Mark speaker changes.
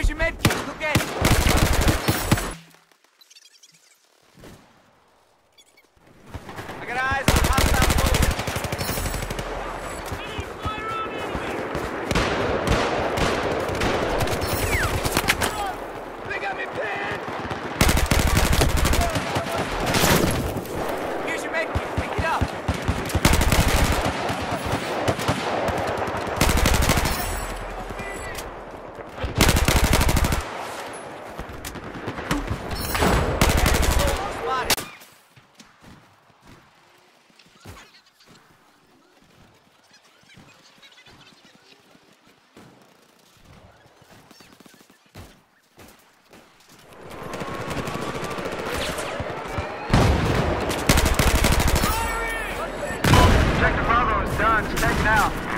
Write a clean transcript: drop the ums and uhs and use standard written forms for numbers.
Speaker 1: Here's your medkit. Go get it. I got eyes on hostile soldiers. They got me pinned! Here's your medkit. Pick it up.
Speaker 2: Objective Bravo is done. It's taken out.